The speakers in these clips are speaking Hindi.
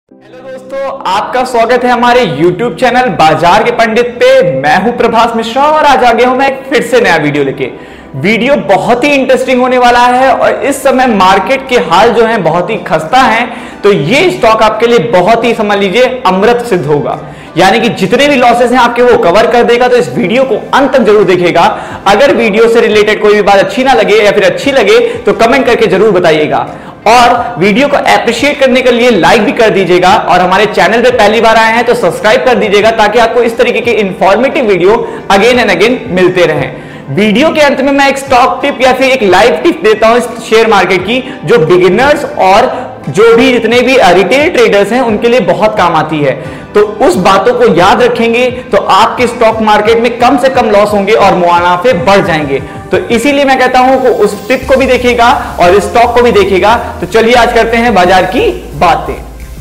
हेलो दोस्तों, आपका स्वागत है हमारे YouTube चैनल बाजार के पंडित पे। मैं हूं प्रभाष मिश्रा और आज आ गया हूं मैं एक फिर से नया वीडियो लेके। वीडियो बहुत ही इंटरेस्टिंग होने वाला है और इस समय मार्केट के हाल जो हैं बहुत ही खस्ता हैं, तो ये स्टॉक आपके लिए बहुत ही समझ लीजिए अमृत सिद्ध होगा। यानी कि जितने भी लॉसेस हैं आपके वो कवर कर देगा। तो इस वीडियो को अंत तक जरूर देखिएगा। अगर वीडियो से रिलेटेड कोई भी बात अच्छी ना लगे या फिर अच्छी लगे तो कमेंट करके जरूर बताइएगा और वीडियो को एप्रिशिएट करने के लिए लाइक भी कर दीजिएगा और हमारे चैनल पे पहली बार आए हैं तो सब्सक्राइब कर दीजिएगा ताकि आपको इस तरीके के informative video again and again मिलते रहें। वीडियो के अंत में मैं एक स्टॉक टिप या फिर एक लाइव टिप देता हूं इस शेयर मार्केट की, जो बिगिनर्स और जो भी जितने भी रिटेल ट्रेडर्स हैं उनके लिए बहुत काम आती है। तो उस बातों को याद रखेंगे तो आपके स्टॉक मार्केट में कम से कम लॉस होंगे और मुनाफे बढ़ जाएंगे। तो इसीलिए मैं कहता हूं कि उस टिप को भी देखिएगा और इस स्टॉक को भी देखिएगा। तो चलिए आज करते हैं बाजार की बातें।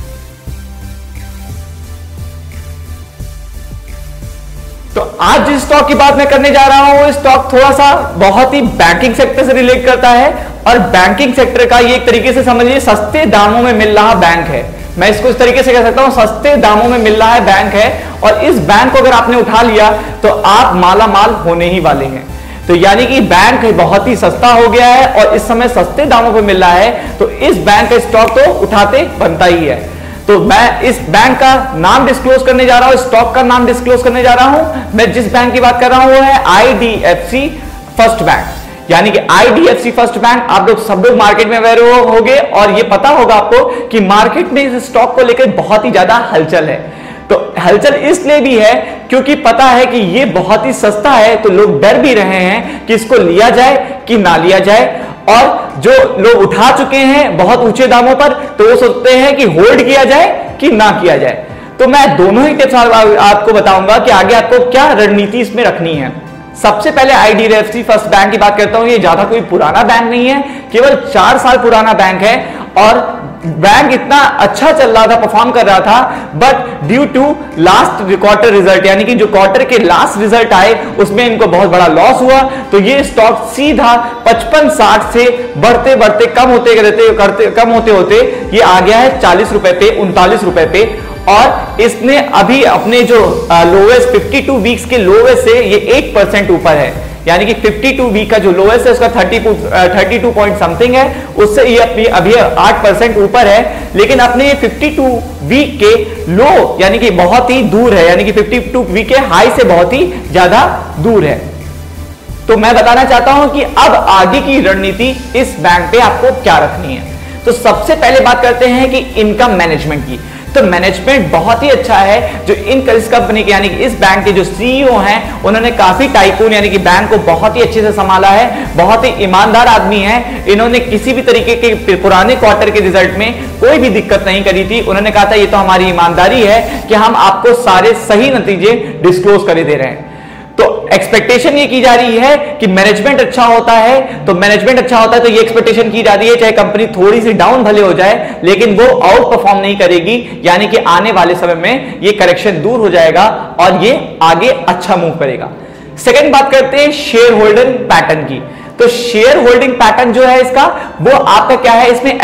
तो आज जिस स्टॉक की बात मैं करने जा रहा हूं, स्टॉक थोड़ा सा बहुत ही बैंकिंग सेक्टर से रिलेट करता है और बैंकिंग सेक्टर का ये एक तरीके से समझिए सस्ते दामों में मिल रहा बैंक है। मैं इसको इस तरीके से कह सकता हूं, सस्ते दामों में मिल रहा है बैंक है और इस बैंक को अगर आपने उठा लिया तो आप माला माल होने ही वाले हैं। तो यानी कि बैंक बहुत ही सस्ता हो गया है और इस समय सस्ते दामों पर मिल रहा है, तो इस बैंक का स्टॉक तो उठाते बनता ही है। तो मैं इस बैंक का नाम डिस्क्लोज करने जा रहा हूं, स्टॉक का नाम डिस्क्लोज करने जा रहा हूं। मैं जिस बैंक की बात कर रहा हूं वो है IDFC फर्स्ट बैंक। यानी कि IDFC फर्स्ट बैंक। आप लोग सब लोग मार्केट में अवेयर होंगे और ये पता होगा आपको कि मार्केट में इस स्टॉक को लेकर बहुत ही ज्यादा हलचल है। तो हलचल इसलिए भी है क्योंकि पता है कि ये बहुत ही सस्ता है, तो लोग डर भी रहे हैं कि इसको लिया जाए कि ना लिया जाए। और जो लोग उठा चुके हैं बहुत ऊंचे दामों पर, तो वो सोचते हैं कि होल्ड किया जाए कि ना किया जाए। तो मैं दोनों ही टिप्स आपको बताऊंगा कि आगे आपको क्या रणनीति इसमें रखनी है। सबसे पहले IDFC फर्स्ट बैंक की बात करता हूं। ये ज्यादा कोई पुराना बैंक नहीं है, केवल 4 साल पुराना बैंक है और बैंक इतना अच्छा चल रहा था, परफॉर्म कर रहा था, but due to last quarter result, यानी कि जो क्वार्टर के लास्ट रिजल्ट आए उसमें इनको बहुत बड़ा लॉस हुआ। तो ये स्टॉक सीधा 55-60 से बढ़ते बढ़ते कम होते होते ये आ गया है 40 रुपए पे, 39 रुपए पे। और इसने अभी अपने जो लोवेस्ट 52 वीक्स के लोवेस्ट से ये 8% ऊपर है। यानी कि 52 वीक का जो लोवेस्ट है उसका 32 पॉइंट समथिंग है, उससे ये अभी 8% ऊपर है। लेकिन अपने 52 वीक के लो यानी कि बहुत ही दूर है, यानी कि 52 वीक के हाई से बहुत ही ज्यादा दूर है। तो मैं बताना चाहता हूं कि अब आगे की रणनीति इस बैंक पे आपको क्या रखनी है। तो सबसे पहले बात करते हैं कि इनकम मैनेजमेंट की। तो मैनेजमेंट बहुत ही अच्छा है जो इस कंपनी के यानी कि इस बैंक के जो CEO हैं उन्होंने काफी टाइकून यानी कि बैंक को बहुत ही अच्छे से संभाला है। बहुत ही ईमानदार आदमी है। इन्होंने किसी भी तरीके के पुराने क्वार्टर के रिजल्ट में कोई भी दिक्कत नहीं करी थी। उन्होंने कहा था ये तो हमारी ईमानदारी है कि हम आपको सारे सही नतीजे डिस्क्लोज कर दे रहे हैं। तो एक्सपेक्टेशन ये की जा रही है कि मैनेजमेंट अच्छा होता है, तो मैनेजमेंट अच्छा होता है तो ये एक्सपेक्टेशन की जा रही है चाहे कंपनी थोड़ी सी डाउन भले हो जाए लेकिन वो आउट परफॉर्म नहीं करेगी। यानी कि आने वाले समय में ये करेक्शन दूर हो जाएगा और ये आगे अच्छा मूव करेगा। सेकंड बात करते हैं शेयर होल्डिंग पैटर्न की। तो शेयर होल्डिंग पैटर्न जो है इसका वो आपका क्या है, इसमें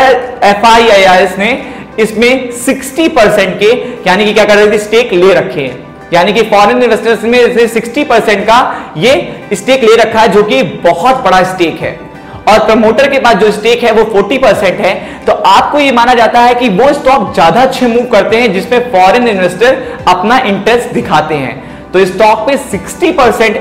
FIIs ने इसमें 60% के यानी कि क्या कर रहे थे, स्टेक ले रखे हैं। यानी कि फॉरेन इन्वेस्टर्स में से 60% का ये स्टेक ले रखा है, जो कि बहुत बड़ा स्टेक है। और प्रमोटर के पास जो स्टेक है वो 40% है। तो आपको ये माना जाता है कि वो स्टॉक ज्यादा अच्छे मूव करते हैं जिसमें फॉरेन इन्वेस्टर अपना इंटरेस्ट दिखाते हैं। तो स्टॉक पे 60%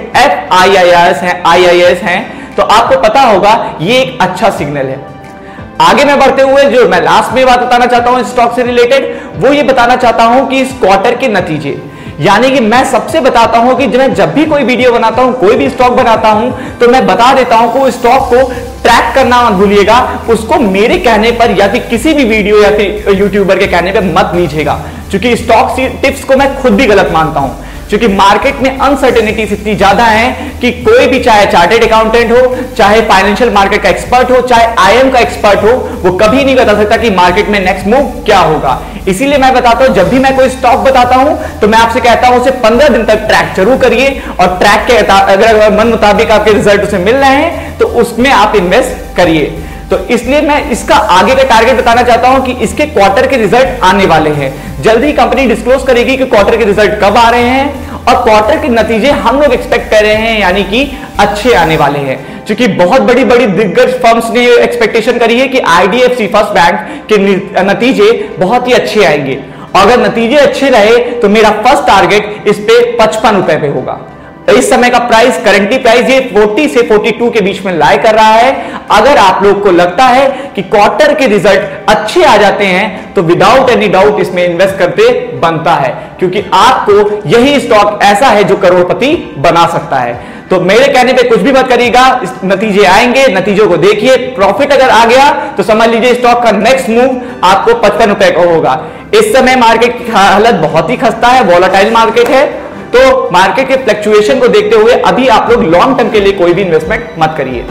IIS हैं। तो आपको पता होगा ये एक अच्छा सिग्नल है। आगे मैं बढ़ते हुए जो मैं लास्ट में बात बताना चाहता हूं स्टॉक से रिलेटेड, वो ये बताना चाहता हूं कि इस क्वार्टर के नतीजे, यानी कि मैं सबसे बताता हूं कि जब भी कोई वीडियो बनाता हूं, कोई भी स्टॉक बनाता हूं, तो मैं बता देता हूं कि स्टॉक को ट्रैक करना मत भूलिएगा। उसको मेरे कहने पर या फिर किसी भी वीडियो या फिर यूट्यूबर के कहने पर मत लीजिएगा, क्योंकि स्टॉक टिप्स को मैं खुद भी गलत मानता हूं। क्योंकि मार्केट में अनसर्टेनिटीज इतनी ज्यादा है कि कोई भी चाहे चार्टेड अकाउंटेंट हो, चाहे फाइनेंशियल मार्केट का एक्सपर्ट हो, चाहे IM का एक्सपर्ट हो, वो कभी नहीं बता सकता कि मार्केट में नेक्स्ट मूव क्या होगा। इसीलिए मैं बताता हूं, जब भी मैं कोई स्टॉक बताता हूं तो मैं आपसे कहता हूं उसे 15 दिन तक ट्रैक जरूर करिए और ट्रैक के अगर मन मुताबिक आपके रिजल्ट उसे मिल रहे हैं तो उसमें आप इन्वेस्ट करिए। तो इसलिए मैं इसका आगे का टारगेट बताना चाहता हूं कि इसके क्वार्टर के रिजल्ट आने वाले हैं। जल्दी कंपनी डिस्क्लोज करेगी कि क्वार्टर के रिजल्ट कब आ रहे हैं और क्वार्टर के नतीजे हम लोग एक्सपेक्ट कर रहे हैं, यानी कि अच्छे आने वाले हैं। क्योंकि बहुत बड़ी बड़ी दिग्गज फर्म्स ने एक्सपेक्टेशन करी है कि आईडीएफसी फर्स्ट बैंक के नतीजे बहुत ही अच्छे आएंगे। अगर नतीजे अच्छे रहे तो मेरा फर्स्ट टारगेट इस पे 55 रुपए पे होगा। इस समय का प्राइस, करंटली प्राइस ये 40 से 42 के बीच में लाई कर रहा है। अगर आप लोग को लगता है कि क्वार्टर के रिजल्ट अच्छे आ जाते हैं तो विदाउट एनी डाउट इसमें इन्वेस्ट करते बनता है, क्योंकि आपको यही स्टॉक ऐसा है जो करोड़पति बना सकता है। तो मेरे कहने पे कुछ भी मत करिएगा, नतीजे आएंगे, नतीजों को देखिए। प्रॉफिट अगर आ गया तो समझ लीजिए स्टॉक का नेक्स्ट मूव आपको 55 रुपए का होगा। इस समय मार्केट की हालत बहुत ही खस्ता है, वॉलेटाइल मार्केट है, तो मार्केट के फ्लक्चुएशन को देखते हुए अभी आप लोग लॉन्ग टर्म के लिए कोई भी इन्वेस्टमेंट मत करिए।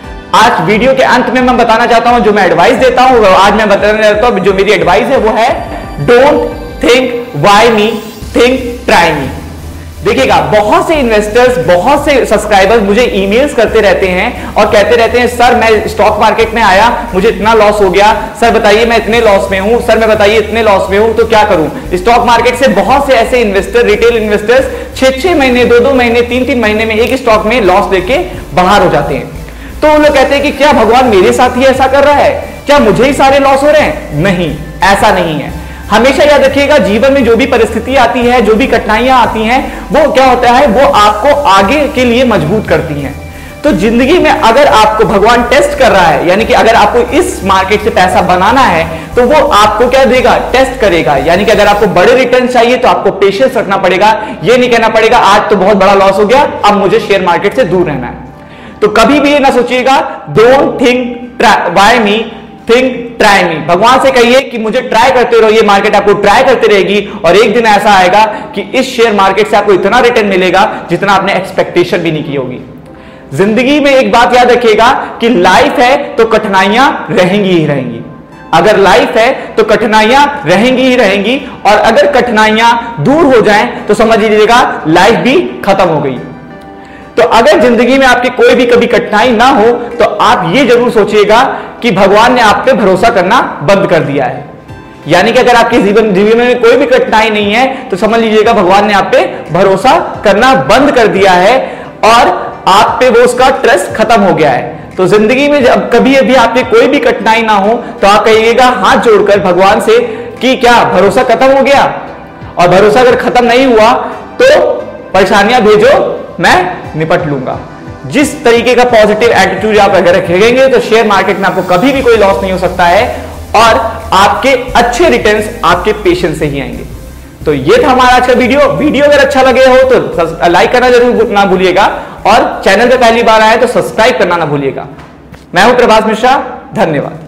आज वीडियो के अंत में मैं बताना चाहता हूं, जो मैं एडवाइस देता हूं, आज मैं बताने चाहता हूं, जो मेरी एडवाइस है वो है don't think why me, think try me. देखिएगा, बहुत से इन्वेस्टर्स, बहुत से सब्सक्राइबर्स मुझे ईमेल्स करते रहते हैं और कहते रहते हैं सर मैं स्टॉक मार्केट में आया, मुझे इतना लॉस हो गया, सर बताइए मैं इतने लॉस में हूं, सर मैं बताइए इतने लॉस में हूं, तो क्या करूं। स्टॉक मार्केट से बहुत से ऐसे इन्वेस्टर, रिटेल इन्वेस्टर्स 6-6 महीने, 2-2 महीने, 3-3 महीने में एक स्टॉक में लॉस लेके बाहर हो जाते हैं। तो वो लोग कहते हैं कि क्या भगवान मेरे साथ ही ऐसा कर रहा है, क्या मुझे ही सारे लॉस हो रहे हैं? नहीं, ऐसा नहीं है। हमेशा याद रखिएगा, जीवन में जो भी परिस्थिति आती है, जो भी कठिनाइयां आती हैं, वो क्या होता है, वो आपको आगे के लिए मजबूत करती हैं। तो जिंदगी में अगर आपको भगवान टेस्ट कर रहा है, यानी कि अगर आपको इस मार्केट से पैसा बनाना है तो वो आपको क्या देगा, टेस्ट करेगा। यानी कि अगर आपको बड़े रिटर्न चाहिए तो आपको पेशेंस रखना पड़ेगा। ये नहीं कहना पड़ेगा आज तो बहुत बड़ा लॉस हो गया, अब मुझे शेयर मार्केट से दूर रहना है। तो कभी भी ये ना सोचिएगा don't think why me, think try me. भगवान से कहिए कि मुझे ट्राई करते रहो, ये मार्केट आपको ट्राई करती रहेगी और एक दिन ऐसा आएगा कि इस शेयर मार्केट से आपको इतना रिटर्न मिलेगा जितना आपने एक्सपेक्टेशन भी नहीं की होगी। जिंदगी में एक बात याद रखिएगा कि लाइफ है तो कठिनाइयां रहेंगी ही रहेंगी। अगर लाइफ है तो कठिनाइयां रहेंगी ही रहेंगी, और अगर कठिनाइयां दूर हो जाएं तो समझ लीजिएगा लाइफ भी खत्म हो गई। तो अगर जिंदगी में आपकी कोई भी कभी कठिनाई ना हो तो आप ये जरूर सोचिएगा कि भगवान ने आप पे भरोसा करना बंद कर दिया है। यानी कि अगर आपके जीवन में कोई भी कठिनाई नहीं है तो समझ लीजिएगा भगवान ने आप पे भरोसा करना बंद कर दिया है और आप पे वो उसका ट्रस्ट खत्म हो गया है। तो जिंदगी में जब कभी अभी आपकी कोई भी कठिनाई ना हो तो आप कहिएगा हाथ जोड़कर भगवान से कि क्या भरोसा खत्म हो गया, और भरोसा अगर खत्म नहीं हुआ तो परेशानियां भेजो, मैं निपट लूंगा। जिस तरीके का पॉजिटिव एटीट्यूड आप अगर रखेंगे तो शेयर मार्केट में आपको कभी भी कोई लॉस नहीं हो सकता है और आपके अच्छे रिटर्न्स आपके पेशेंस से ही आएंगे। तो ये था हमारा आज का वीडियो अगर अच्छा लगे हो तो लाइक करना जरूर ना भूलिएगा और चैनल पे पहली बार आए तो सब्सक्राइब करना ना भूलिएगा। मैं हूं प्रभाष मिश्रा, धन्यवाद।